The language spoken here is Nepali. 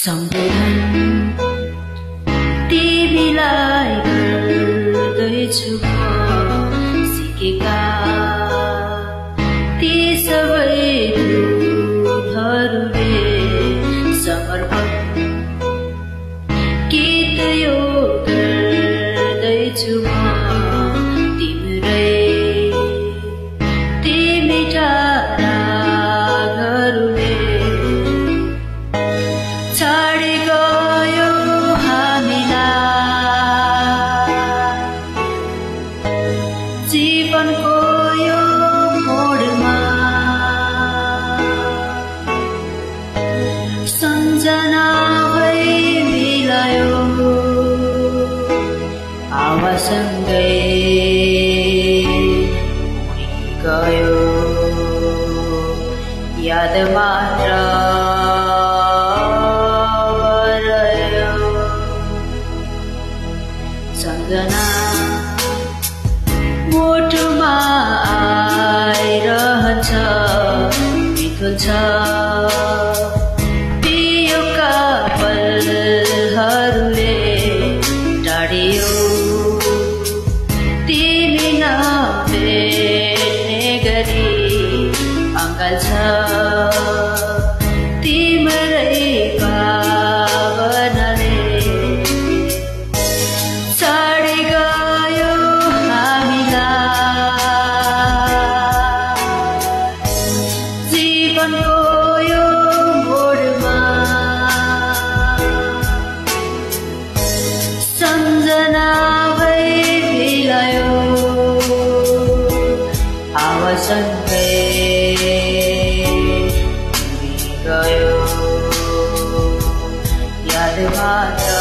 सम्बोधन तिमीलाई गर्दैछु म सिकेका ती सबै दूतहरूले समर्पण गीत यो गर्दैछु म तिम्रै ती मिठा रागहरूले छाडी गयो हामीलाई जीवनको यो मोडमा सम्झना भई मिलायो आवासँगै गयो याद मात्र सम्झना मोटुमा आइरहन्छ बितुन्छ पियोका पलहरूले टाढियो तिमी नभेट्ने गरी अङ्गाल्छ तिम्रै भावनाले छाडी गयो हामीलाई जीवनको यो मोडमा सम्झना भई मिलायो आवासँगै गयो याद मात्र